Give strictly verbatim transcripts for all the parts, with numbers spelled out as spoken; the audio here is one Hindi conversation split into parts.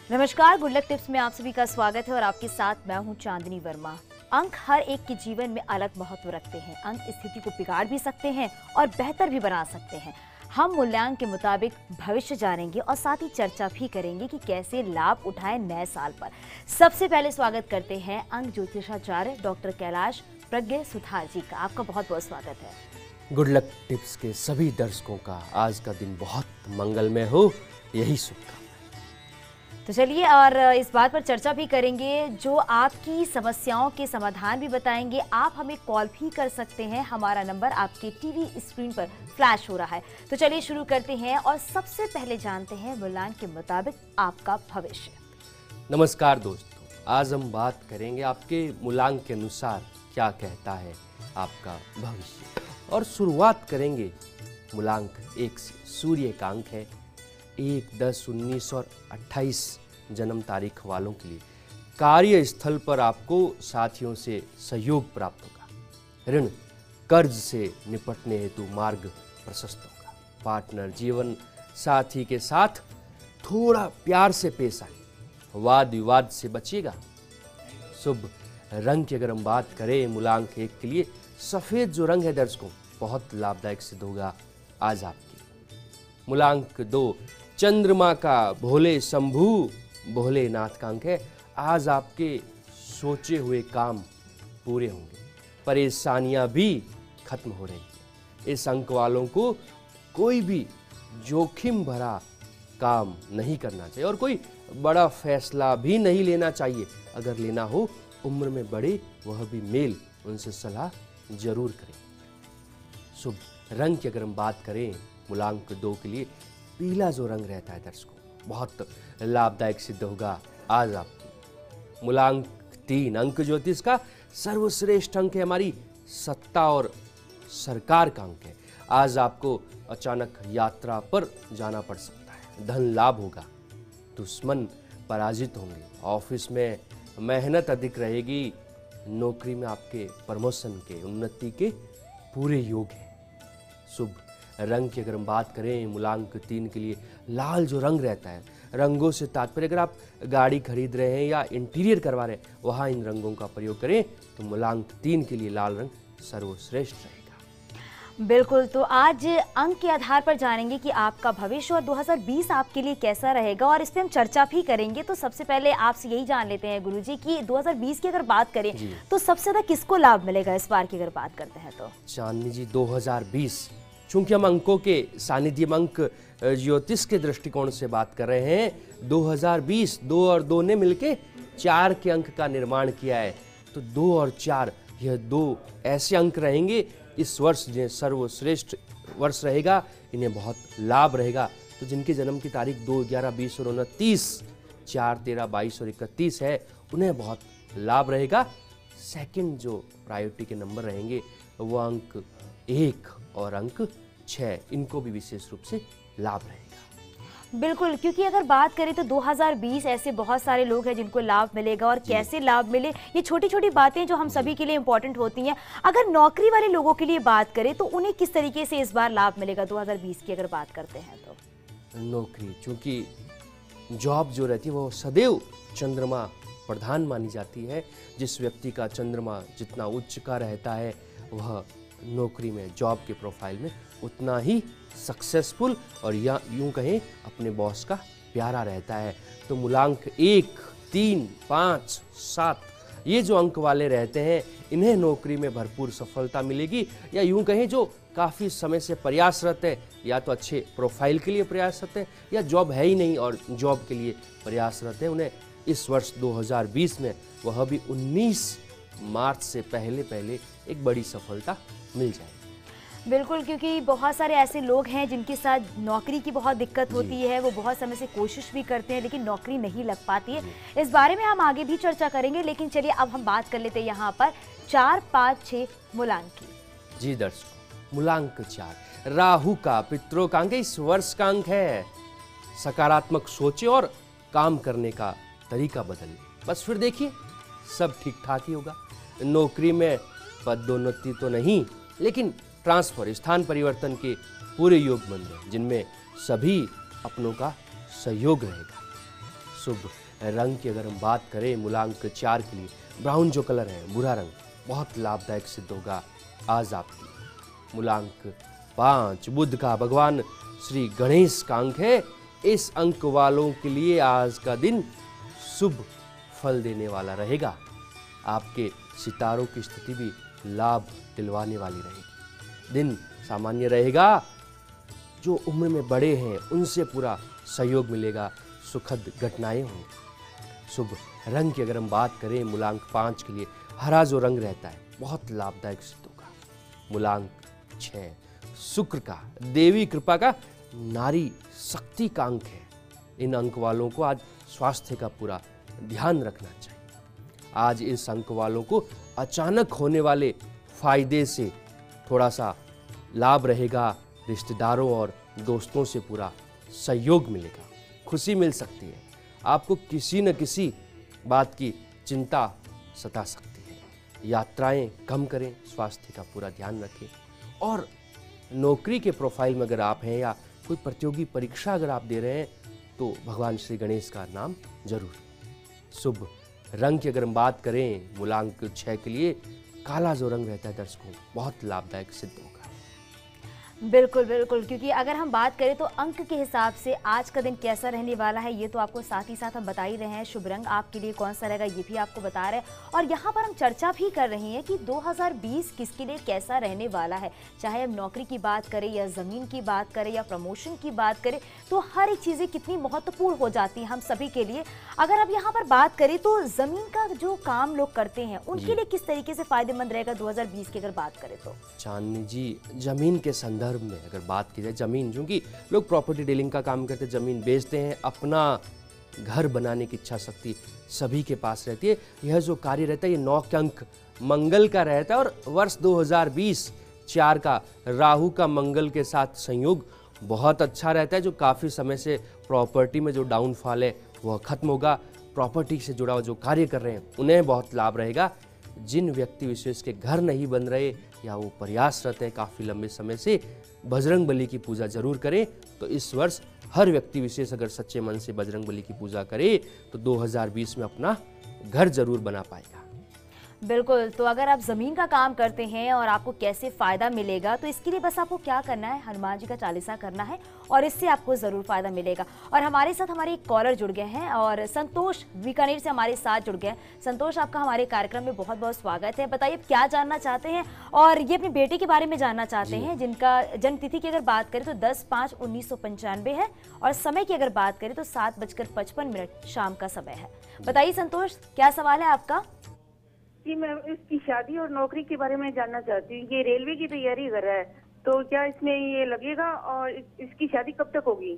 नमस्कार, गुड लक टिप्स में आप सभी का स्वागत है और आपके साथ मैं हूं चांदनी वर्मा। अंक हर एक के जीवन में अलग महत्व रखते हैं। अंक स्थिति को बिगाड़ भी सकते हैं और बेहतर भी बना सकते हैं। हम मूल्यांकन के मुताबिक भविष्य जानेंगे और साथ ही चर्चा भी करेंगे कि कैसे लाभ उठाएं नए साल पर। सबसे पहले स्वागत करते हैं अंक ज्योतिषाचार्य डॉक्टर कैलाश प्रज्ञ सुथार जी का। आपका बहुत बहुत स्वागत है। गुड लक टिप्स के सभी दर्शकों का आज का दिन बहुत मंगलमय हो, यही शुभकामना। तो चलिए और इस बात पर चर्चा भी करेंगे, जो आपकी समस्याओं के समाधान भी बताएंगे। आप हमें कॉल भी कर सकते हैं, हमारा नंबर आपके टीवी स्क्रीन पर फ्लैश हो रहा है। तो चलिए शुरू करते हैं और सबसे पहले जानते हैं मूल्यांकन के मुताबिक आपका भविष्य। नमस्कार दोस्तों, आज हम बात करेंगे आपके मूल्यांकन के अनुसार क्या कहता है आपका भविष्य। और शुरुआत करेंगे मूल्यांकन एक से। सूर्य का अंक है एक दस उन्नीस और अट्ठाईस जन्म तारीख वालों के लिए कार्यस्थल पर आपको साथियों से सहयोग प्राप्त होगा। ऋण कर्ज से निपटने हेतु मार्ग प्रशस्त होगा। पार्टनर जीवन साथी के साथ थोड़ा प्यार से पेश आए, वाद विवाद से बचिएगा। शुभ रंग की अगर हम बात करें मूल्यांकन एक के लिए, सफेद जो रंग है दर्शकों बहुत लाभदायक सिद्ध होगा आज आपकी। मूल्यांकन दो चंद्रमा का भोले शंभू भोलेनाथ का अंक है। आज आपके सोचे हुए काम पूरे होंगे, परेशानियां भी खत्म हो रही हैं। इस अंक वालों को कोई भी जोखिम भरा काम नहीं करना चाहिए और कोई बड़ा फैसला भी नहीं लेना चाहिए। अगर लेना हो उम्र में बड़े, वह भी मेल, उनसे सलाह जरूर करें। शुभ रंग की अगर हम बात करें मूल्यांकन दो के लिए, पीला जो रंग रहता है दर्शकों बहुत लाभदायक सिद्ध होगा आज आपको। मूल्यांकन तीन अंक ज्योतिष का सर्वश्रेष्ठ अंक है, हमारी सत्ता और सरकार का अंक है। आज आपको अचानक यात्रा पर जाना पड़ सकता है। धन लाभ होगा, दुश्मन पराजित होंगे। ऑफिस में मेहनत अधिक रहेगी। नौकरी में आपके प्रमोशन के, उन्नति के पूरे योग हैं। शुभ रंग की अगर हम बात करें मूल्यांकन तीन के लिए, लाल जो रंग रहता है, रंगों से तात्पर्य अगर आप गाड़ी खरीद रहे हैं या इंटीरियर करवा रहे हैं, वहाँ इन रंगों का प्रयोग करें तो मूल्यांकन तीन के लिए लाल रंग सर्वश्रेष्ठ रहेगा। बिल्कुल, तो आज अंक के आधार पर जानेंगे कि आपका भविष्य और दो हज़ार बीस आपके लिए कैसा रहेगा और इस पे हम चर्चा भी करेंगे। तो सबसे पहले आपसे यही जान लेते हैं गुरुजी कि दो हज़ार बीस की अगर बात करें तो सबसे ज्यादा किसको लाभ मिलेगा इस बार की अगर बात करते हैं तो? चांदनी जी, दो हज़ार बीस चूंकि हम अंकों के सानिध्य में अंक ज्योतिष के दृष्टिकोण से बात कर रहे हैं, दो हज़ार बीस दो और दो ने मिलके चार के अंक का निर्माण किया है। तो दो और चार, यह दो ऐसे अंक रहेंगे इस वर्ष जिन्हें सर्वश्रेष्ठ वर्ष रहेगा, इन्हें बहुत लाभ रहेगा। तो जिनकी जन्म की तारीख दो ग्यारह बीस और उनतीस, चार तेरह बाईस और इकतीस है, उन्हें बहुत लाभ रहेगा। सेकंड जो प्रायोरिटी के नंबर रहेंगे वो अंक एक और अंक छः, इनको भी विशेष रूप से लाभ रहेगा। बिल्कुल, क्योंकि अगर बात करें तो दो हज़ार बीस ऐसे बहुत सारे लोग हैं जिनको लाभ मिलेगा और कैसे लाभ मिले, ये छोटी छोटी बातें जो हम सभी के लिए इंपॉर्टेंट होती हैं। अगर नौकरी वाले लोगों के लिए बात करें तो उन्हें किस तरीके से इस बार लाभ मिलेगा दो हज़ार बीस की अगर बात करते हैं तो? नौकरी, चूंकि जॉब जो रहती है वो सदैव चंद्रमा प्रधान मानी जाती है। जिस व्यक्ति का चंद्रमा जितना उच्च का रहता है, वह नौकरी में, जॉब के प्रोफाइल में उतना ही सक्सेसफुल और या यूं कहें अपने बॉस का प्यारा रहता है। तो मूल्यांकन एक, तीन, पाँच, सात, ये जो अंक वाले रहते हैं, इन्हें नौकरी में भरपूर सफलता मिलेगी। या यूं कहें जो काफ़ी समय से प्रयासरत है, या तो अच्छे प्रोफाइल के लिए प्रयासरत है या जॉब है ही नहीं और जॉब के लिए प्रयासरत है, उन्हें इस वर्ष दो हज़ार बीस में, वह भी उन्नीस मार्च से पहले पहले एक बड़ी सफलता मिल जाएगी। बिल्कुल, क्योंकि बहुत सारे ऐसे लोग हैं जिनके साथ नौकरी की बहुत दिक्कत होती है, वो बहुत समय से कोशिश भी करते हैं लेकिन नौकरी नहीं लग पाती है। इस बारे में हम आगे भी चर्चा करेंगे, लेकिन चलिए अब हम बात कर लेते हैं यहाँ पर चार पाँच छः मूल्यांकन की। जी दर्शकों, मूल्यांकन चार राहु का पितरों का अंक इस वर्ष का अंक है। सकारात्मक सोचे और काम करने का तरीका बदले, बस फिर देखिए सब ठीक ठाक ही होगा। नौकरी में पदोन्नति तो नहीं, लेकिन ट्रांसफर, स्थान परिवर्तन के पूरे योग बन रहे हैं, जिनमें सभी अपनों का सहयोग रहेगा। शुभ रंग की अगर हम बात करें मूलांक चार के लिए, ब्राउन जो कलर है, बुरा रंग, बहुत लाभदायक सिद्ध होगा आज आपकी। मूलांक पाँच, बुध का भगवान श्री गणेश का अंक है। इस अंक वालों के लिए आज का दिन शुभ फल देने वाला रहेगा। आपके सितारों की स्थिति भी लाभ दिलवाने वाली रहेगी। दिन सामान्य रहेगा। जो उम्र में बड़े हैं उनसे पूरा सहयोग मिलेगा, सुखद घटनाएं होंगी। शुभ रंग की अगर हम बात करें मूलांक पाँच के लिए, हरा जो रंग रहता है बहुत लाभदायक सिद्ध होगा। मूलांक छः, शुक्र का, देवी कृपा का, नारी शक्ति का अंक है। इन अंक वालों को आज स्वास्थ्य का पूरा ध्यान रखना चाहिए। आज इस अंक वालों को अचानक होने वाले फायदे से थोड़ा सा लाभ रहेगा। रिश्तेदारों और दोस्तों से पूरा सहयोग मिलेगा, खुशी मिल सकती है। आपको किसी न किसी बात की चिंता सता सकती है। यात्राएं कम करें, स्वास्थ्य का पूरा ध्यान रखें। और नौकरी के प्रोफाइल में अगर आप हैं या कोई प्रतियोगी परीक्षा अगर आप दे रहे हैं तो भगवान श्री गणेश का नाम जरूर। शुभ रंग की अगर हम बात करें मूलांक छः के लिए, काला जो रंग रहता है दर्शकों बहुत लाभदायक सिद्ध होगा। बिल्कुल बिल्कुल, क्योंकि अगर हम बात करें तो अंक के हिसाब से आज का दिन कैसा रहने वाला है ये तो आपको साथ ही साथ हम बता ही रहे हैं। शुभ रंग आपके लिए कौन सा रहेगा ये भी आपको बता रहे हैं। और यहाँ पर हम चर्चा भी कर रहे हैं कि दो हज़ार बीस किसके लिए कैसा रहने वाला है। चाहे हम नौकरी की बात करें या ज़मीन की बात करें या प्रमोशन की बात करें, तो हर एक चीज़ें कितनी महत्वपूर्ण हो जाती हैं हम सभी के लिए। अगर अब यहाँ पर बात करें तो ज़मीन का जो काम लोग करते हैं उनके लिए किस तरीके से फायदेमंद रहेगा दो हज़ार बीस की अगर बात करें तो? चांदनी जी, जमीन के संदर्भ में अगर बात की जाए, जमीन क्योंकि लोग प्रॉपर्टी डीलिंग का काम करते हैं, जमीन बेचते हैं, अपना घर बनाने की इच्छा शक्ति सभी के पास रहती है। यह जो कार्य रहता है ये नौ के अंक मंगल का रहता है और वर्ष दो हज़ार बीस चार का राहु का मंगल के साथ संयोग बहुत अच्छा रहता है। जो काफ़ी समय से प्रॉपर्टी में जो डाउनफॉल है वह खत्म होगा। प्रॉपर्टी से जुड़ा हुआ जो कार्य कर रहे हैं उन्हें बहुत लाभ रहेगा। जिन व्यक्ति विशेष के घर नहीं बन रहे या वो प्रयासरत है काफ़ी लंबे समय से, बजरंग बली की पूजा जरूर करें। तो इस वर्ष हर व्यक्ति विशेष अगर सच्चे मन से बजरंग बली की पूजा करे तो दो हज़ार बीस में अपना घर जरूर बना पाएगा। बिल्कुल, तो अगर आप ज़मीन का काम करते हैं और आपको कैसे फ़ायदा मिलेगा, तो इसके लिए बस आपको क्या करना है, हनुमान जी का चालीसा करना है और इससे आपको ज़रूर फ़ायदा मिलेगा। और हमारे साथ हमारे एक कॉलर जुड़ गए हैं और संतोष बीकानेर से हमारे साथ जुड़ गए हैं। संतोष, आपका हमारे कार्यक्रम में बहुत बहुत स्वागत है। बताइए क्या जानना चाहते हैं और ये अपने बेटे के बारे में जानना चाहते हैं जिनका जन्मतिथि की अगर बात करें तो दस पाँच उन्नीस सौ पंचानवे है और समय की अगर बात करें तो सात बजकर पचपन मिनट शाम का समय है। बताइए संतोष, क्या सवाल है आपका? जी, मैं इसकी शादी और नौकरी के बारे में जानना चाहती हूँ। ये रेलवे की तैयारी कर रहा है तो क्या इसमें ये लगेगा और इस, इसकी शादी कब तक होगी?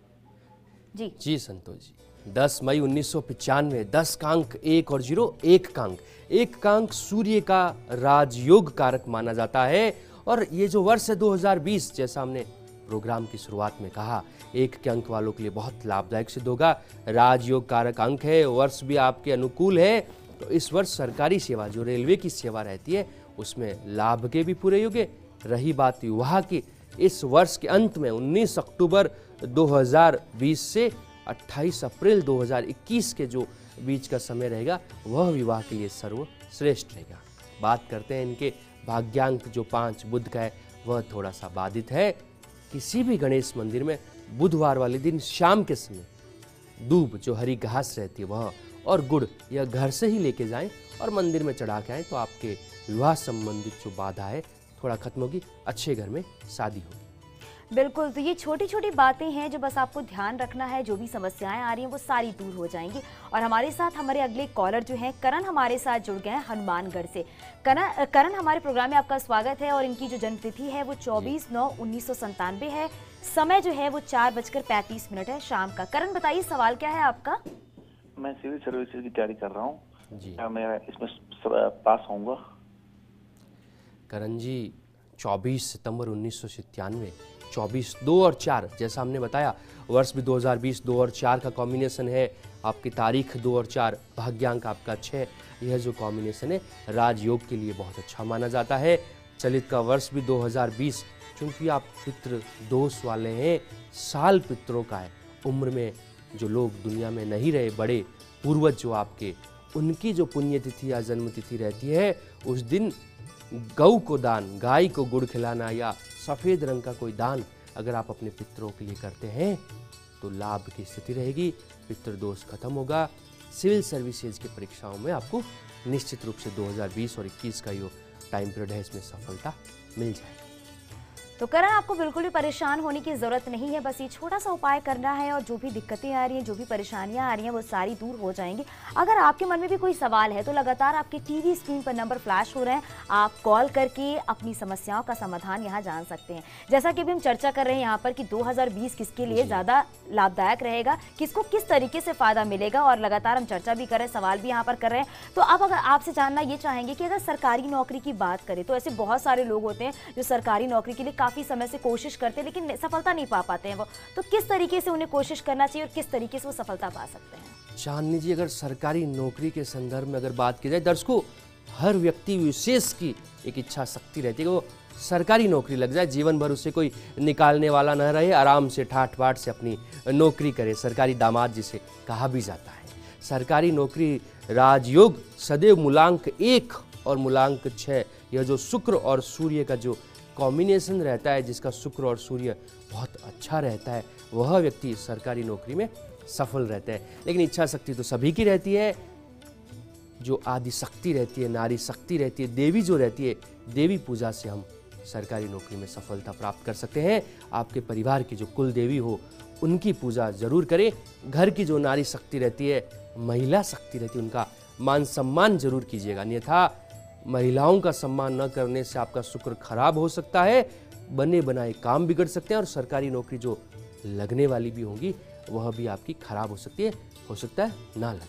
जी जी संतोष जी, दस मई उन्नीस सौ पचानवे, दस का अंक एक और जीरो, एक का अंक एक का अंक सूर्य का राजयोग कारक माना जाता है। और ये जो वर्ष है दो हज़ार बीस, जैसा हमने प्रोग्राम की शुरुआत में कहा, एक के अंक वालों के लिए बहुत लाभदायक सिद्ध होगा। राजयोग कारक अंक है, वर्ष भी आपके अनुकूल है। तो इस वर्ष सरकारी सेवा जो रेलवे की सेवा रहती है उसमें लाभ के भी पूरे योग है। रही बात विवाह की, इस वर्ष के अंत में उन्नीस अक्टूबर दो हज़ार बीस से अट्ठाईस अप्रैल दो हज़ार इक्कीस के जो बीच का समय रहेगा वह विवाह के लिए सर्वश्रेष्ठ रहेगा। बात करते हैं इनके भाग्यांक जो पाँच बुध का है वह थोड़ा सा बाधित है। किसी भी गणेश मंदिर में बुधवार वाले दिन शाम के समय दूब जो हरी घास रहती है वह और गुड़ यह घर से ही लेके जाएं और मंदिर में चढ़ा के आएँ तो आपके विवाह संबंधित जो बाधा है थोड़ा खत्म होगी, अच्छे घर में शादी होगी। बिल्कुल, तो ये छोटी छोटी बातें हैं जो बस आपको ध्यान रखना है। जो भी समस्याएं आ रही हैं वो सारी दूर हो जाएंगी। और हमारे साथ हमारे अगले कॉलर जो हैं करण हमारे साथ जुड़ गए हैं हनुमानगढ़ से। करण करण हमारे प्रोग्राम में आपका स्वागत है और इनकी जो जन्मतिथि है वो चौबीस नौ उन्नीस सौ संतानवे है। समय जो है वो चार बजकर पैंतीस मिनट है शाम का। करण, बताइए सवाल क्या है आपका? मैं सिविल सर्विसेज की तैयारी कर रहा हूँ जी, क्या मैं इसमें पास होऊंगा? करण जी, चौबीस सितंबर उन्नीस सौ सत्तानवे, चौबीस दो और चार, जैसा हमने बताया वर्ष भी दो हज़ार बीस दो और चार का कॉम्बिनेशन है। आपकी तारीख दो और चार, भाग्यांक आपका छः, यह जो कॉम्बिनेशन है राजयोग के लिए बहुत अच्छा माना जाता है। चलित का वर्ष भी दो हज़ार बीस, चूँकि आप पितृ दोष वाले हैं, साल पितरों का है, उम्र में जो लोग दुनिया में नहीं रहे, बड़े पूर्वज जो आपके, उनकी जो पुण्यतिथि या जन्मतिथि रहती है, उस दिन गऊ को दान, गाय को गुड़ खिलाना या सफ़ेद रंग का कोई दान अगर आप अपने पितरों के लिए करते हैं तो लाभ की स्थिति रहेगी, पितृदोष खत्म होगा। सिविल सर्विसेज की परीक्षाओं में आपको निश्चित रूप से दो हज़ार बीस और इक्कीस का जो टाइम पीरियड है इसमें सफलता मिल जाएगी। तो करण, आपको बिल्कुल भी परेशान होने की ज़रूरत नहीं है, बस ये छोटा सा उपाय करना है और जो भी दिक्कतें आ रही हैं, जो भी परेशानियां आ रही हैं, वो सारी दूर हो जाएंगी। अगर आपके मन में भी कोई सवाल है तो लगातार आपके टीवी स्क्रीन पर नंबर फ्लैश हो रहे हैं, आप कॉल करके अपनी समस्याओं का समाधान यहाँ जान सकते हैं। जैसा कि अभी हम चर्चा कर रहे हैं यहाँ पर कि दो हज़ार बीस किसके लिए ज़्यादा लाभदायक रहेगा, किसको किस तरीके से फ़ायदा मिलेगा, और लगातार हम चर्चा भी कर रहे हैं, सवाल भी यहाँ पर कर रहे हैं। तो अब अगर आपसे जानना ये चाहेंगे कि अगर सरकारी नौकरी की बात करें तो ऐसे बहुत सारे लोग होते हैं जो सरकारी नौकरी के लिए काफ़ी समय से कोशिश करते हैं लेकिन सफलता नहीं पा पाते हैं वो, तो किस तरीके से उन्हें कोशिश करना चाहिए और किस तरीके से वो सफलता पा सकते हैं? चांदनी जी, अगर सरकारी नौकरी के संदर्भ में अगर बात की जाए, दर्शकों, हर व्यक्ति विशेष की एक इच्छा शक्ति रहती है कि वो सरकारी नौकरी लग जाए, जीवन भर उसे कोई निकालने वाला न रहे, आराम से ठाठ बाट से अपनी नौकरी करे, सरकारी दामाद जिसे कहा भी जाता है। सरकारी नौकरी राजयोग सदैव मूलांक एक और मूलांक छः, यह जो शुक्र और सूर्य का जो कॉम्बिनेशन रहता है, जिसका शुक्र और सूर्य बहुत अच्छा रहता है, वह व्यक्ति सरकारी नौकरी में सफल रहते हैं। लेकिन इच्छा शक्ति तो सभी की रहती है, जो आदि शक्ति रहती है, नारी शक्ति रहती है, देवी जो रहती है, देवी पूजा से हम सरकारी नौकरी में सफलता प्राप्त कर सकते हैं। आपके परिवार की जो कुल देवी हो उनकी पूजा जरूर करें। घर की जो नारी शक्ति रहती है, महिला शक्ति रहती है, उनका मान सम्मान जरूर कीजिएगा, अन्यथा महिलाओं का सम्मान न करने से आपका शुक्र खराब हो सकता है, बने बनाए काम बिगड़ सकते हैं और सरकारी नौकरी जो लगने वाली भी होंगी वह भी आपकी खराब हो सकती है, हो सकता है ना लगे।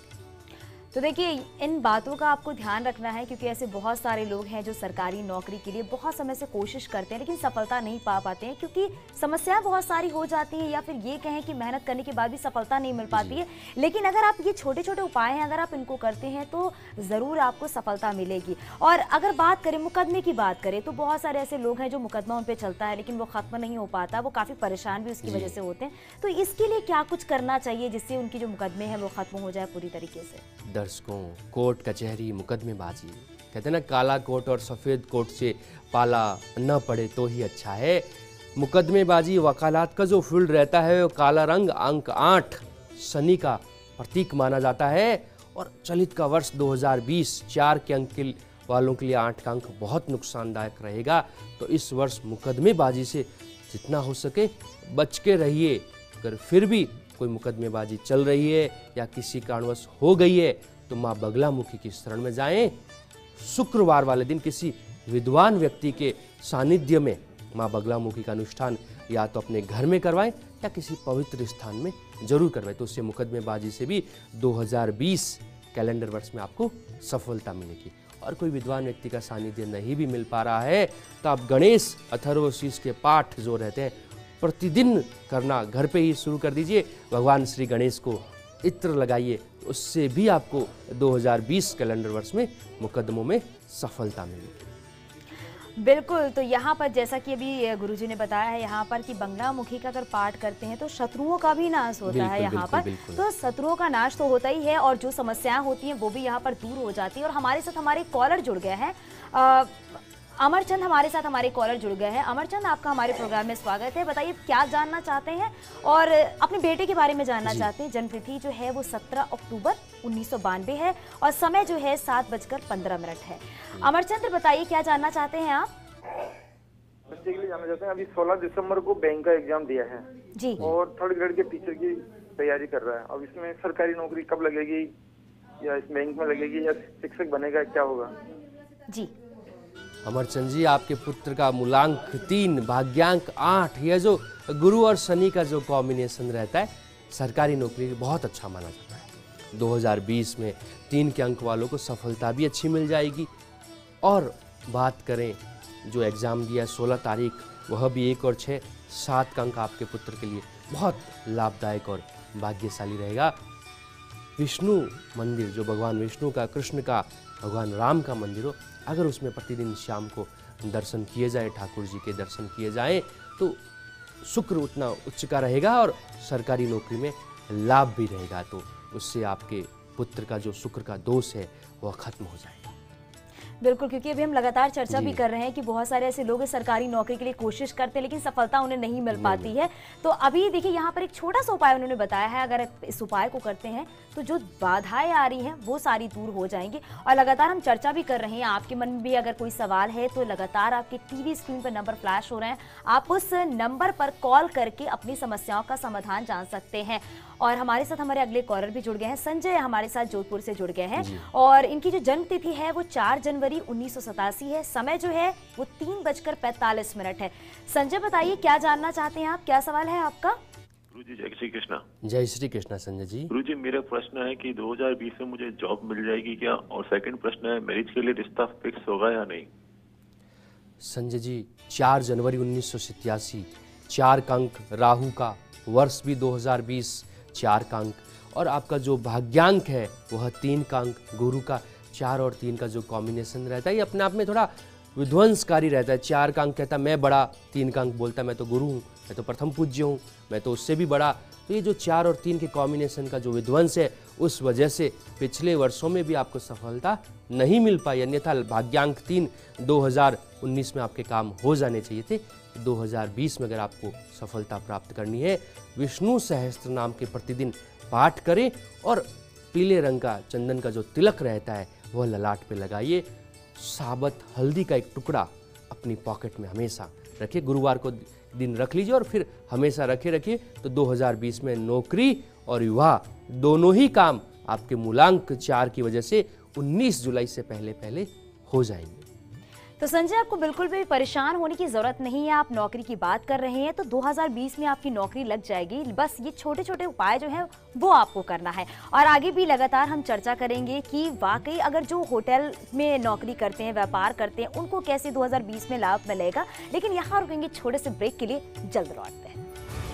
तो देखिए, इन बातों का आपको ध्यान रखना है क्योंकि ऐसे बहुत सारे लोग हैं जो सरकारी नौकरी के लिए बहुत समय से कोशिश करते हैं लेकिन सफलता नहीं पा पाते हैं क्योंकि समस्याएं बहुत सारी हो जाती हैं, या फिर ये कहें कि मेहनत करने के बाद भी सफलता नहीं मिल पाती है। लेकिन अगर आप ये छोटे छोटे उपाय हैं, अगर आप इनको करते हैं तो ज़रूर आपको सफलता मिलेगी। और अगर बात करें मुकदमे की बात करें तो बहुत सारे ऐसे लोग हैं जो मुकदमा उन पर चलता है लेकिन वो ख़त्म नहीं हो पाता, वो काफ़ी परेशान भी उसकी वजह से होते हैं। तो इसके लिए क्या कुछ करना चाहिए जिससे उनकी जो मुकदमे हैं वो ख़त्म हो जाए पूरी तरीके से? दर्शकों, कोर्ट कचहरी मुकदमेबाजी, कहते हैं ना, काला कोट और सफ़ेद कोट से पाला न पड़े तो ही अच्छा है। मुकदमेबाजी वकालत का जो फील्ड रहता है वो काला रंग अंक आठ शनि का प्रतीक माना जाता है और चलित का वर्ष दो हज़ार बीस चार के अंक के वालों के लिए आठ का अंक बहुत नुकसानदायक रहेगा। तो इस वर्ष मुकदमेबाजी से जितना हो सके बच के रहिए। अगर फिर भी कोई मुकदमेबाजी चल रही है या किसी कारणवश हो गई है तो माँ बगलामुखी की शरण में जाएं। शुक्रवार वाले दिन किसी विद्वान व्यक्ति के सानिध्य में माँ बगलामुखी का अनुष्ठान या तो अपने घर में करवाएं या किसी पवित्र स्थान में जरूर करवाएं, तो उससे मुकदमेबाजी से भी दो हज़ार बीस कैलेंडर वर्ष में आपको सफलता मिलेगी। और कोई विद्वान व्यक्ति का सानिध्य नहीं भी मिल पा रहा है तो आप गणेश अथर्वशीष के पाठ जो रहते हैं प्रतिदिन करना घर पे ही शुरू कर दीजिए। भगवान श्री गणेश को इत्र लगाइए, उससे भी आपको दो हज़ार बीस कैलेंडर वर्ष में मुकदमों में सफलता मिलेगी। बिल्कुल। तो यहाँ पर जैसा कि अभी गुरुजी ने बताया है यहाँ पर कि बगलामुखी का अगर पाठ करते हैं तो शत्रुओं का भी नाश होता है यहाँ पर। तो शत्रुओं का नाश तो होता ही है और जो समस्याएं होती हैं वो भी यहाँ पर दूर हो जाती है। और हमारे साथ हमारे कॉलर जुड़ गए हैं, अमरचंद हमारे साथ हमारे कॉलर जुड़ गए हैं। अमरचंद, आपका हमारे प्रोग्राम में स्वागत है। बताइए क्या जानना चाहते हैं और अपने बेटे के बारे में जानना चाहते हैं। जन्मतिथि जो है वो सत्रह अक्टूबर उन्नीस सौ बानवे है और समय जो है सात बजकर पंद्रह मिनट है। अमरचंद, बताइए क्या जानना चाहते हैं आप? बच्चे के लिए जानना चाहते हैं। अभी सोलह दिसंबर को बैंक का एग्जाम दिया है जी और थर्ड ग्रेड के टीचर की तैयारी कर रहा है। अब इसमें सरकारी नौकरी कब लगेगी, या इस बैंक में लगेगी, या शिक्षक बनेगा, क्या होगा? जी अमरचंद जी, आपके पुत्र का मूलांक तीन, भाग्यांक आठ, यह जो गुरु और शनि का जो कॉम्बिनेशन रहता है सरकारी नौकरी बहुत अच्छा माना जाता है। दो हज़ार बीस में तीन के अंक वालों को सफलता भी अच्छी मिल जाएगी। और बात करें जो एग्ज़ाम दिया सोलह तारीख, वह भी एक और छः, सात का अंक आपके पुत्र के लिए बहुत लाभदायक और भाग्यशाली रहेगा। विष्णु मंदिर जो भगवान विष्णु का, कृष्ण का, भगवान राम का मंदिर हो, अगर उसमें प्रतिदिन शाम को दर्शन किए जाए, ठाकुर जी के दर्शन किए जाएं, तो शुक्र उतना उच्च का रहेगा और सरकारी नौकरी में लाभ भी रहेगा, तो उससे आपके पुत्र का जो शुक्र का दोष है वह खत्म हो जाएगा। बिल्कुल, क्योंकि अभी हम लगातार चर्चा जी। भी कर रहे हैं कि बहुत सारे ऐसे लोग सरकारी नौकरी के लिए कोशिश करते हैं लेकिन सफलता उन्हें नहीं मिल पाती है। तो अभी देखिए यहाँ पर एक छोटा सा उपाय उन्होंने बताया है, अगर इस उपाय को करते हैं तो जो बाधाएं आ रही हैं वो सारी दूर हो जाएंगी। और लगातार हम चर्चा भी कर रहे हैं, आपके मन में भी अगर कोई सवाल है तो लगातार आपके टीवी स्क्रीन पर नंबर फ्लैश हो रहे हैं, आप उस नंबर पर कॉल करके अपनी समस्याओं का समाधान जान सकते हैं। और हमारे साथ हमारे अगले कॉलर भी जुड़ गए हैं, संजय हमारे साथ जोधपुर से जुड़ गए हैं और इनकी जो जन्म तिथि है वो चार जनवरी उन्नीस सौ सतासी है, समय जो है वो तीन बजकर पैंतालीस मिनट है। संजय बताइए क्या जानना चाहते हैं आप, क्या सवाल है आपका? गुरु जी जय श्री कृष्णा। जय श्री कृष्णा संजय जी। गुरु जी मेरा प्रश्न है कि दो हज़ार बीस में मुझे जॉब मिल जाएगी क्या, और सेकंड प्रश्न है मैरिज के लिए रिश्ता फिक्स होगा या नहीं। संजय जी चार जनवरी उन्नीस सौ सतासी, चार का अंक, राहु का वर्ष भी दो हज़ार बीस, चार का अंक, और आपका जो भाग्यांक है वह तीन का अंक। गुरु का चार और तीन का जो कॉम्बिनेशन रहता है ये अपने आप में थोड़ा विध्वंसकारी रहता है। चार का अंक कहता है मैं बड़ा, तीन का अंक बोलता है मैं तो गुरु हूँ, मैं तो प्रथम पूज्य हूँ, मैं तो उससे भी बड़ा। तो ये जो चार और तीन के कॉम्बिनेशन का जो विध्वंस है उस वजह से पिछले वर्षों में भी आपको सफलता नहीं मिल पाई, अन्यथा भाग्यांक तीन दो हज़ार उन्नीस में आपके काम हो जाने चाहिए थे। दो हज़ार बीस में अगर आपको सफलता प्राप्त करनी है, विष्णु सहस्त्र नाम के प्रतिदिन पाठ करें और पीले रंग का चंदन का जो तिलक रहता है वह ललाट पे लगाइए। साबत हल्दी का एक टुकड़ा अपनी पॉकेट में हमेशा रखिए, गुरुवार को दिन रख लीजिए और फिर हमेशा रखे रखिए। तो दो हज़ार बीस में नौकरी और विवाह दोनों ही काम आपके मूलांक चार की वजह से उन्नीस जुलाई से पहले पहले हो जाएंगे। तो संजय आपको बिल्कुल भी परेशान होने की जरूरत नहीं है, आप नौकरी की बात कर रहे हैं तो दो हज़ार बीस में आपकी नौकरी लग जाएगी। बस ये छोटे छोटे उपाय जो हैं वो आपको करना है और आगे भी लगातार हम चर्चा करेंगे कि वाकई अगर जो होटल में नौकरी करते हैं, व्यापार करते हैं, उनको कैसे दो हज़ार बीस में लाभ मिलेगा। लेकिन यहाँ रुकेंगे छोटे से ब्रेक के लिए, जल्द लौटते हैं।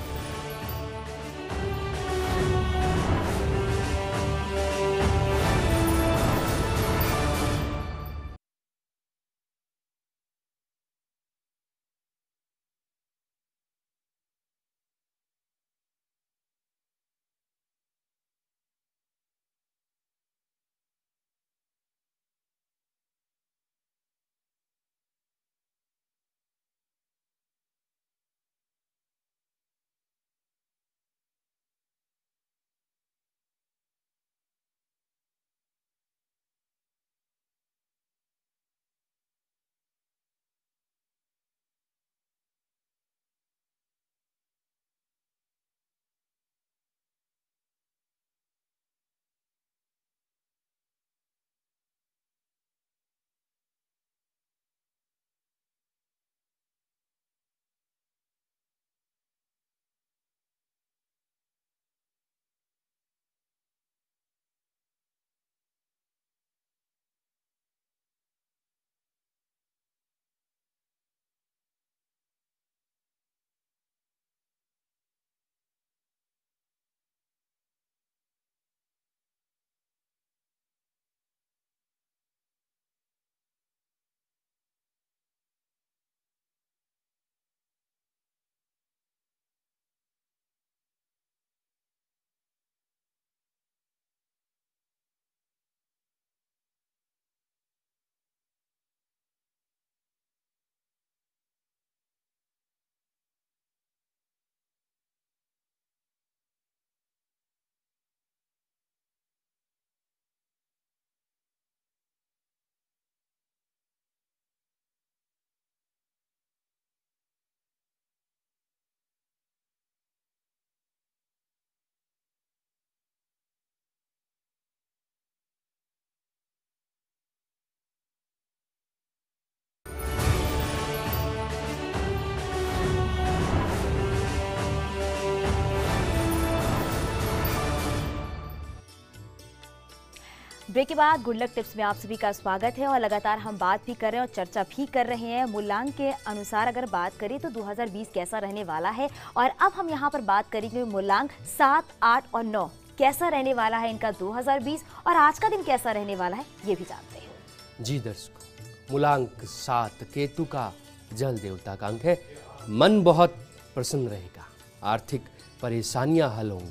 ब्रेक के बाद गुड लक टिप्स में आप सभी का स्वागत है और लगातार हम बात भी कर रहे हैं और चर्चा भी कर रहे हैं। मूलांक के अनुसार अगर बात करें तो दो हज़ार बीस कैसा रहने वाला है और अब हम यहाँ पर बात करेंगे मूलांक सात, आठ और नौ कैसा रहने वाला है इनका दो हज़ार बीस और आज का दिन कैसा रहने वाला है ये भी जानते हैं। जी दर्शकों, मूलांक सात केतु का जल देवता का अंक है। मन बहुत प्रसन्न रहेगा, आर्थिक परेशानियां हल होंगी,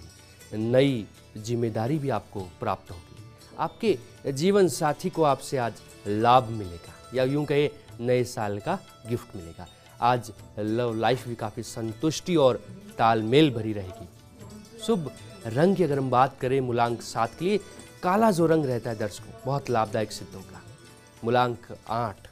नई जिम्मेदारी भी आपको प्राप्त होगी। आपके जीवन साथी को आपसे आज लाभ मिलेगा, या यूं कहे नए साल का गिफ्ट मिलेगा। आज लव लाइफ भी काफ़ी संतुष्टि और तालमेल भरी रहेगी। शुभ रंग की अगर हम बात करें मूलांक सात के लिए, काला जो रंग रहता है दर्शकों बहुत लाभदायक सिद्ध होगा। मूलांक आठ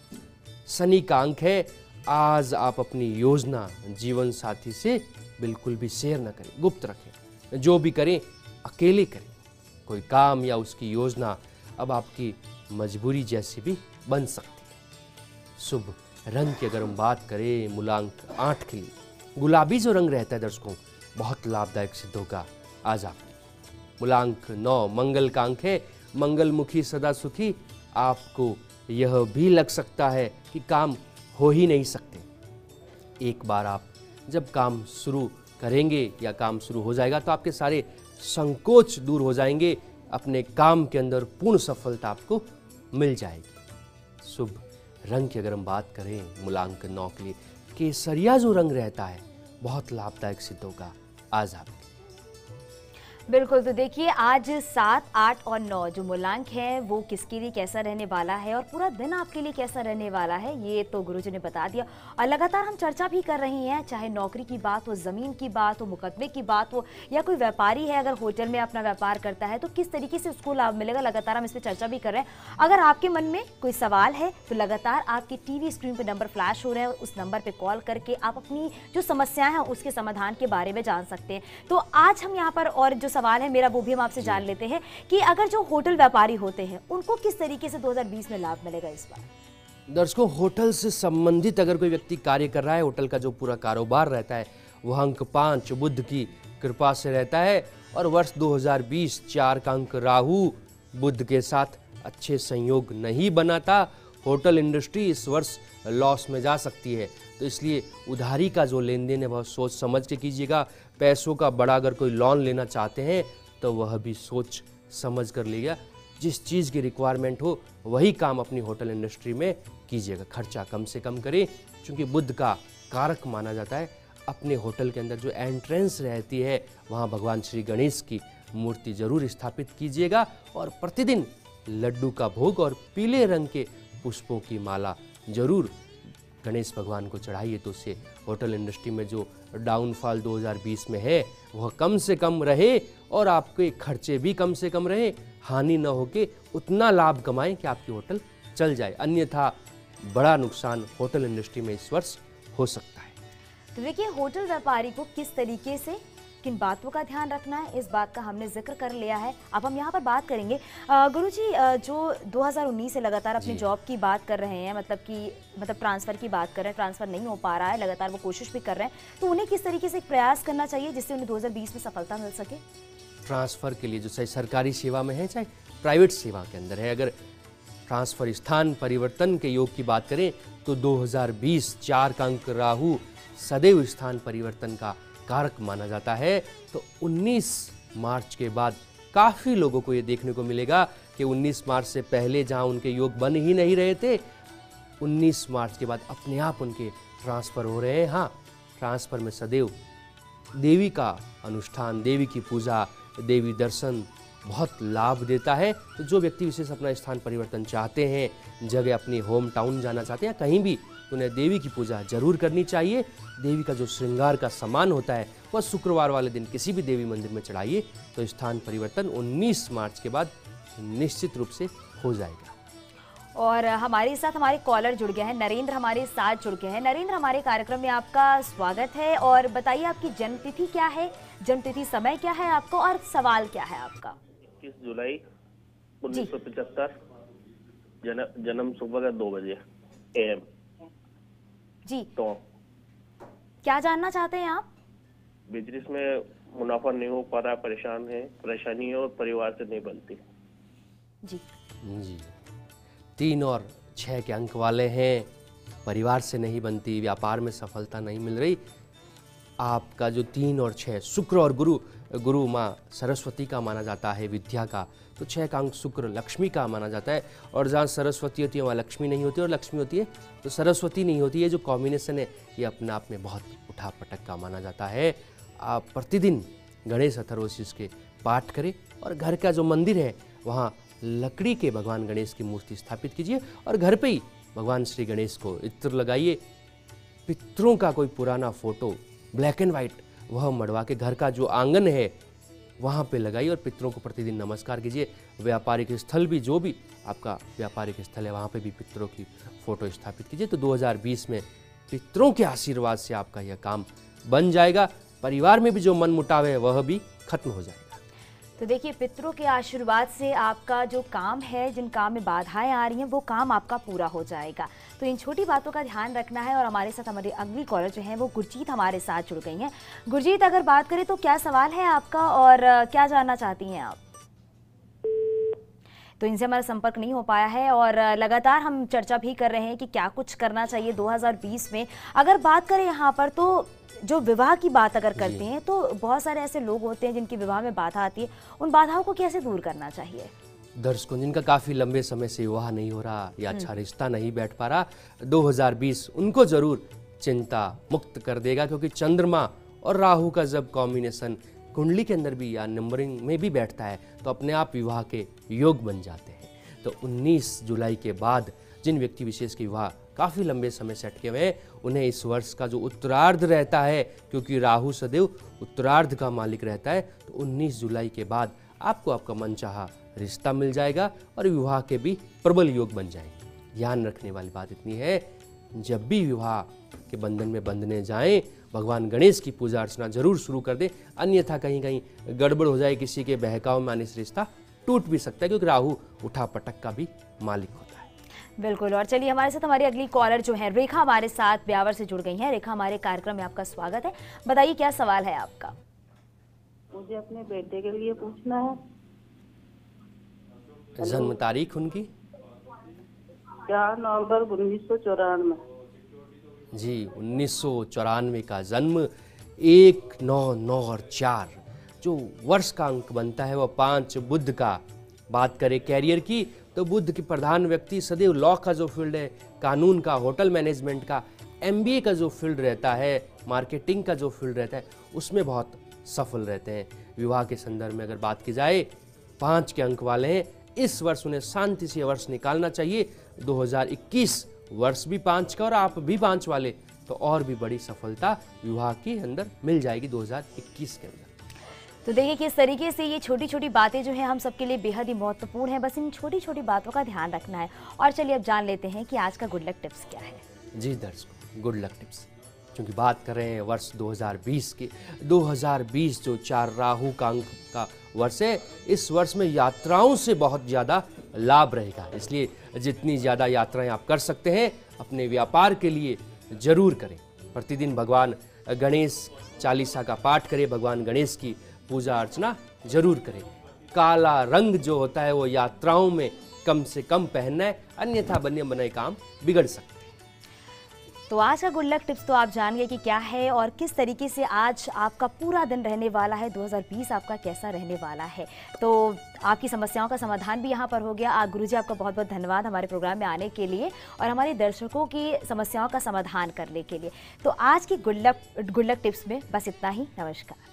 शनि का अंक है। आज आप अपनी योजना जीवन साथी से बिल्कुल भी शेयर न करें, गुप्त रखें। जो भी करें अकेले करें। कोई काम या उसकी योजना अब आपकी मजबूरी जैसी भी बन सकती है। शुभ रंग की अगर हम बात करें मूलांक आठ के लिए, गुलाबी जो रंग रहता है दर्शकों बहुत लाभदायक सिद्ध होगा आज आप। मूलांक नौ मंगल का अंक है। मंगलमुखी सदा सुखी। आपको यह भी लग सकता है कि काम हो ही नहीं सकते। एक बार आप जब काम शुरू करेंगे या काम शुरू हो जाएगा तो आपके सारे संकोच दूर हो जाएंगे। अपने काम के अंदर पूर्ण सफलता आपको मिल जाएगी। शुभ रंग की अगर हम बात करें मूलांक नौ के लिए, केसरिया जो रंग रहता है बहुत लाभदायक सिद्ध होगा आज आप। बिल्कुल, तो देखिए आज सात, आठ और नौ जो मूलांक हैं वो किसके लिए कैसा रहने वाला है और पूरा दिन आपके लिए कैसा रहने वाला है ये तो गुरुजी ने बता दिया। और लगातार हम चर्चा भी कर रही हैं, चाहे नौकरी की बात हो, ज़मीन की बात हो, मुकदमे की बात हो, या कोई व्यापारी है अगर होटल में अपना व्यापार करता है तो किस तरीके से उसको लाभ मिलेगा, लगातार हम इस पर चर्चा भी कर रहे हैं। अगर आपके मन में कोई सवाल है तो लगातार आपकी टीवी स्क्रीन पर नंबर फ्लैश हो रहे हैं, उस नंबर पर कॉल करके आप अपनी जो समस्याएं हैं उसके समाधान के बारे में जान सकते हैं। तो आज हम यहाँ पर और जो सवाल है मेरा वो भी हम आपसे जान लेते हैं कि अगर जो होटल व्यापारी होते हैं उनको किस तरीके से दो हज़ार बीस में लाभ मिलेगा इस बार। दर्शकों होटल से संबंधित अगर कोई व्यक्ति कार्य कर रहा है, होटल का जो पूरा कारोबार रहता है वह अंक पाँच बुध की कृपा से रहता है और वर्ष दो हज़ार बीस चार का अंक राहु बुध के साथ अच्छे संयोग नहीं बनाता। होटल इंडस्ट्री इस वर्ष लॉस में जा सकती है, तो इसलिए उधारी का जो लेन देन है बहुत सोच समझ के कीजिएगा। पैसों का बड़ा अगर कोई लोन लेना चाहते हैं तो वह भी सोच समझ कर लीजिएगा। जिस चीज़ की रिक्वायरमेंट हो वही काम अपनी होटल इंडस्ट्री में कीजिएगा। खर्चा कम से कम करें, क्योंकि बुध का कारक माना जाता है। अपने होटल के अंदर जो एंट्रेंस रहती है वहाँ भगवान श्री गणेश की मूर्ति जरूर स्थापित कीजिएगा और प्रतिदिन लड्डू का भोग और पीले रंग के पुष्पों की माला जरूर गणेश भगवान को चढ़ाइए। तो उससे होटल इंडस्ट्री में जो डाउनफॉल दो हज़ार बीस में है वह कम से कम रहे और आपके खर्चे भी कम से कम रहे, हानि न होके उतना लाभ कमाएं कि आपकी होटल चल जाए। अन्यथा बड़ा नुकसान होटल इंडस्ट्री में इस वर्ष हो सकता है। तो देखिए होटल व्यापारी को किस तरीके से किन बातों का ध्यान रखना है इस बात का हमने जिक्र कर लिया है। अब हम यहाँ पर बात करेंगे गुरुजी, जो दो हज़ार उन्नीस से लगातार अपनी जॉब की बात कर रहे हैं, मतलब कि मतलब ट्रांसफ़र की बात कर रहे हैं, ट्रांसफ़र नहीं हो पा रहा है, लगातार वो कोशिश भी कर रहे हैं, तो उन्हें किस तरीके से एक प्रयास करना चाहिए जिससे उन्हें दो हज़ार बीस में सफलता मिल सके। ट्रांसफ़र के लिए जो चाहे सरकारी सेवा में है चाहे प्राइवेट सेवा के अंदर है, अगर ट्रांसफ़र स्थान परिवर्तन के योग की बात करें तो दो हज़ार बीस चार का अंक राहु सदैव स्थान परिवर्तन का कारक माना जाता है। तो उन्नीस मार्च के बाद काफ़ी लोगों को ये देखने को मिलेगा कि उन्नीस मार्च से पहले जहां उनके योग बन ही नहीं रहे थे, उन्नीस मार्च के बाद अपने आप उनके ट्रांसफ़र हो रहे हैं। हाँ, ट्रांसफ़र में सदैव देवी का अनुष्ठान, देवी की पूजा, देवी दर्शन बहुत लाभ देता है। तो जो व्यक्ति विशेष अपना स्थान परिवर्तन चाहते हैं, जगह अपनी होम टाउन जाना चाहते हैं, कहीं भी, उन्हें देवी की पूजा जरूर करनी चाहिए। देवी का जो श्रृंगार का सामान होता है वह शुक्रवार वाले दिन किसी भी देवी मंदिर में चढ़ाइए, तो स्थान परिवर्तन उन्नीस मार्च के बाद निश्चित रूप से हो जाएगा। और हमारे साथ हमारे कॉलर जुड़ गए हैं, नरेंद्र हमारे साथ जुड़ गए हैं। नरेंद्र, हमारे कार्यक्रम में आपका स्वागत है और बताइए आपकी जन्मतिथि क्या है, जन्मतिथि समय क्या है आपको और सवाल क्या है आपका। इक्कीस जुलाई उन्नीस सौ पचहत्तर, जन्म सुबह का दो बजे एम जी। तो क्या जानना चाहते हैं आप। बिजनेस में मुनाफा नहीं हो पा रहा, परेशान है, परेशानी है और परिवार से नहीं बनती जी। जी, तीन और छः के अंक वाले हैं, परिवार से नहीं बनती, व्यापार में सफलता नहीं मिल रही। आपका जो तीन और छः शुक्र और गुरु, गुरु माँ सरस्वती का माना जाता है, विद्या का, तो छः का अंक शुक्र लक्ष्मी का माना जाता है। और जहाँ सरस्वती होती है वहाँ लक्ष्मी नहीं होती और लक्ष्मी होती है तो सरस्वती नहीं होती है। जो कॉम्बिनेशन है ये अपने आप में बहुत उठा पटक का माना जाता है। आप प्रतिदिन गणेश अथर्वशीष के पाठ करें और घर का जो मंदिर है वहाँ लकड़ी के भगवान गणेश की मूर्ति स्थापित कीजिए और घर पे ही भगवान श्री गणेश को इत्र लगाइए। पितरों का कोई पुराना फोटो ब्लैक एंड वाइट वह मड़वा के घर का जो आंगन है वहाँ पे लगाइए और पितरों को प्रतिदिन नमस्कार कीजिए। व्यापारिक स्थल भी जो भी आपका व्यापारिक स्थल है वहाँ पे भी पितरों की फोटो स्थापित कीजिए। तो दो हज़ार बीस में पितरों के आशीर्वाद से आपका यह काम बन जाएगा। परिवार में भी जो मनमुटाव है वह भी खत्म हो जाएगा। तो देखिए, पितरों के आशीर्वाद से आपका जो काम है, जिन काम में बाधाएं आ रही हैं, वो काम आपका पूरा हो जाएगा। तो इन छोटी बातों का ध्यान रखना है। और हमारे साथ हमारे अगली कॉलर जो हैं वो गुरजीत हमारे साथ जुड़ गई हैं। गुरजीत, अगर बात करें तो क्या सवाल है आपका और क्या जानना चाहती हैं आप? तो इनसे हमारा संपर्क नहीं हो पाया है और लगातार हम चर्चा भी कर रहे हैं कि क्या कुछ करना चाहिए दो हज़ार बीस में। अगर बात करें यहाँ पर तो जो विवाह की बात अगर करते हैं तो बहुत सारे ऐसे लोग होते हैं जिनकी विवाह में बाधा आती है, उन बाधाओं को कैसे दूर करना चाहिए? दर्शकों, जिनका काफ़ी लंबे समय से विवाह नहीं हो रहा या अच्छा रिश्ता नहीं बैठ पा रहा, दो हज़ार बीस उनको जरूर चिंता मुक्त कर देगा, क्योंकि चंद्रमा और राहु का जब कॉम्बिनेशन कुंडली के अंदर भी या नंबरिंग में भी बैठता है तो अपने आप विवाह के योग बन जाते हैं। तो उन्नीस जुलाई के बाद जिन व्यक्ति विशेष के विवाह काफ़ी लंबे समय से अटके हुए हैं उन्हें इस वर्ष का जो उत्तरार्ध रहता है, क्योंकि राहु सदैव उत्तरार्ध का मालिक रहता है, तो उन्नीस जुलाई के बाद आपको आपका मनचाहा रिश्ता मिल जाएगा और विवाह के भी प्रबल योग बन जाएंगे। ध्यान रखने वाली बात इतनी है, जब भी विवाह के बंधन में बंधने जाएं भगवान गणेश की पूजा अर्चना जरूर शुरू कर दें, अन्यथा कहीं कहीं गड़बड़ हो जाए, किसी के बहकाव में आने से रिश्ता टूट भी सकता है, क्योंकि राहु उठा पटक का भी मालिक होता है। बिल्कुल। और चलिए, हमारे साथ हमारी अगली कॉलर जो है रेखा हमारे साथ ब्यावर से जुड़ गई हैं। रेखा, हमारे कार्यक्रम में आपका स्वागत है। बताइए क्या सवाल है आपका? मुझे अपने बेटे के लिए पूछना है। जन्म तारीख उनकी? चार नवंबर उन्नीस सौ चौरानवे। जी, उन्नीस सौ चौरानवे का जन्म, एक नौ नौ और चार जो वर्ष का अंक बनता है वह पाँच बुध का। बात करें कैरियर की तो बुध के प्रधान व्यक्ति सदैव लॉ का जो फील्ड है, कानून का, होटल मैनेजमेंट का, एमबीए का जो फील्ड रहता है, मार्केटिंग का जो फील्ड रहता है, उसमें बहुत सफल रहते हैं। विवाह के संदर्भ में अगर बात की जाए, पाँच के अंक वाले हैं। इस वर्ष उन्हें शांति से वर्ष निकालना चाहिए। दो हज़ार इक्कीस वर्ष भी पाँच का और आप भी पाँच वाले, तो और भी बड़ी सफलता विवाह के अंदर मिल जाएगी दो हज़ार इक्कीस के अंदर। तो देखिए किस तरीके से ये छोटी छोटी बातें जो हैं हम सबके लिए बेहद ही महत्वपूर्ण है। बस इन छोटी छोटी बातों का ध्यान रखना है। और चलिए अब जान लेते हैं कि आज का गुड लक टिप्स क्या है। जी दर्शकों, गुड लक टिप्स क्योंकि बात कर रहे हैं वर्ष दो हज़ार बीस की। दो हज़ार बीस जो चार राहु का अंक का वर्ष है, इस वर्ष में यात्राओं से बहुत ज़्यादा लाभ रहेगा। इसलिए जितनी ज़्यादा यात्राएं आप कर सकते हैं अपने व्यापार के लिए जरूर करें। प्रतिदिन भगवान गणेश चालीसा का पाठ करें, भगवान गणेश की पूजा अर्चना जरूर करें। काला रंग जो होता है वो यात्राओं में कम से कम पहनना है, अन्यथा बने बनाए काम बिगड़ सकते हैं। तो आज का गुड लक टिप्स तो आप जान गए कि क्या है और किस तरीके से आज आपका पूरा दिन रहने वाला है, दो हज़ार बीस आपका कैसा रहने वाला है। तो आपकी समस्याओं का समाधान भी यहाँ पर हो गया। आज गुरुजी आपका बहुत बहुत धन्यवाद हमारे प्रोग्राम में आने के लिए और हमारे दर्शकों की समस्याओं का समाधान करने के लिए। तो आज की good luck good luck tips में बस इतना ही। नमस्कार।